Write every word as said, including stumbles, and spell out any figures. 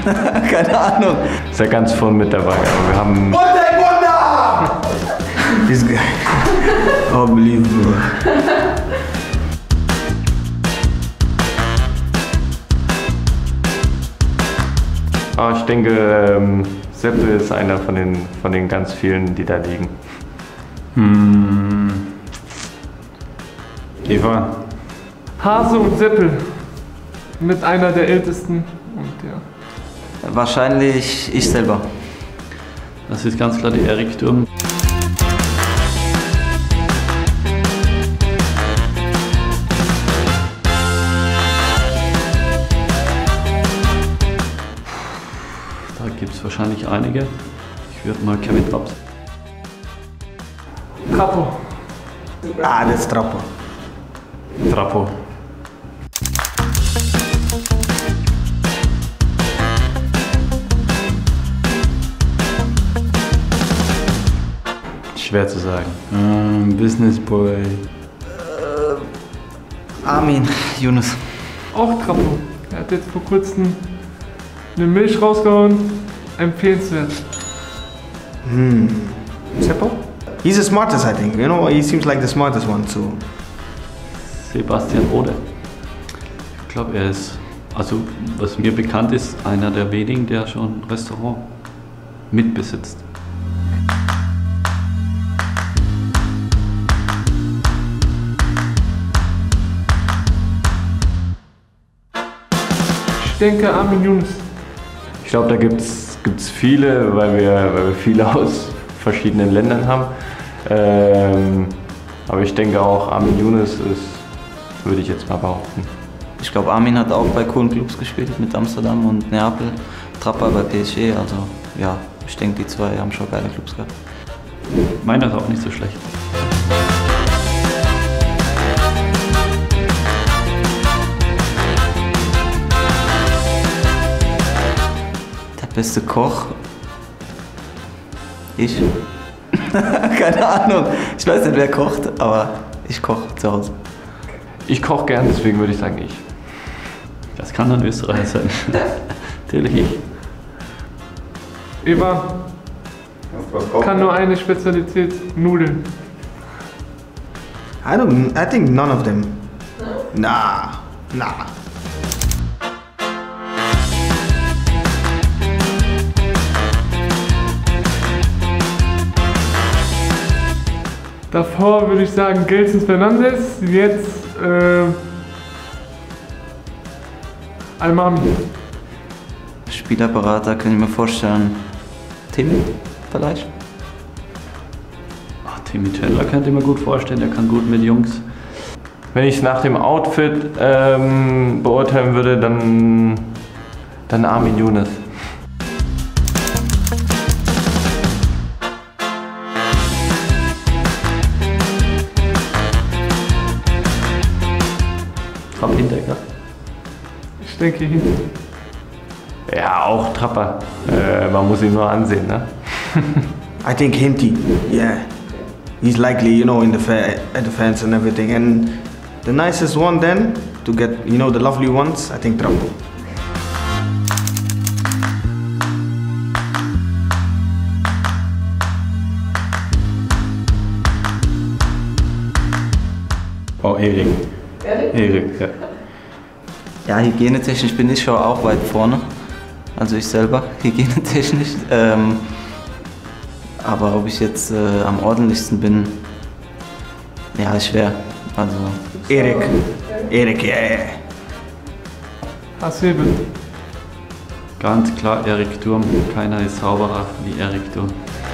Keine Ahnung. Ist ja ganz vorne mit dabei, aber wir haben... Wunder, Wunder! This guy. Unbelievable. Aber ich denke, ähm, Seppel ist einer von den, von den ganz vielen, die da liegen. Hm. Eva. Hase und Seppel. Mit einer der ältesten. Und ja. Wahrscheinlich ich selber. Das ist ganz klar die Erik Durm. Da gibt es wahrscheinlich einige. Ich würde mal Kevin Trapp. Trappo. Ah, das ist Trappo. Trappo. Schwer zu sagen. Ähm, Business Boy. Äh, Armin Yunus. Auch Trappo. Er hat jetzt vor kurzem eine Milch rausgehauen. Empfehlenswert. Hmm. Seppo? He's the smartest, I think. You know, he seems like the smartest one too. Sebastian Rode. Ich glaube, er ist, also was mir bekannt ist, einer der wenigen, der schon ein Restaurant mitbesitzt. Ich denke Armin Yunus. Ich glaube, da gibt es viele, weil wir, weil wir viele aus verschiedenen Ländern haben. Ähm, aber ich denke auch, Armin Yunus ist, würde ich jetzt mal behaupten. Ich glaube, Armin hat auch bei coolen Clubs gespielt, mit Amsterdam und Neapel. Trappa bei P S G, also ja, ich denke, die zwei haben schon geile Clubs gehabt. Meiner ist auch nicht so schlecht. Der beste Koch? Ich? Keine Ahnung. Ich weiß nicht, wer kocht, aber ich koche zu Hause. Ich koche gern, deswegen würde ich sagen ich. Das kann ein Österreicher sein. Natürlich ich. Eva kann nur eine Spezialität, Nudeln. I don't. I think none of them. Nah, nah. Davor würde ich sagen Gelson Fernandes, jetzt äh, Almami. Spielerberater kann ich mir vorstellen. Tim vielleicht? Ach, Timmy Chandler könnte ich mir gut vorstellen, der kann gut mit Jungs. Wenn ich es nach dem Outfit ähm, beurteilen würde, dann, dann Armin Yunus. Trapp Hinteregger. Ich denke hinten. Ja, auch Trapper. Äh, man muss ihn nur ansehen, ne? I think Hinty. Yeah, he's likely, you know, in the fa at the fence and everything. And the nicest one then to get, you know, the lovely ones. I think Trappo. Oh, Erik. Erik? Erik, ja. Ja, hygienetechnisch bin ich schon auch weit vorne. Also ich selber, hygienetechnisch. Ähm, aber ob ich jetzt äh, am ordentlichsten bin, ja, ist schwer. Also Erik. Erik, ja, yeah. Hasebe. Ganz klar Erik Durm. Keiner ist Zauberer wie Erik Durm.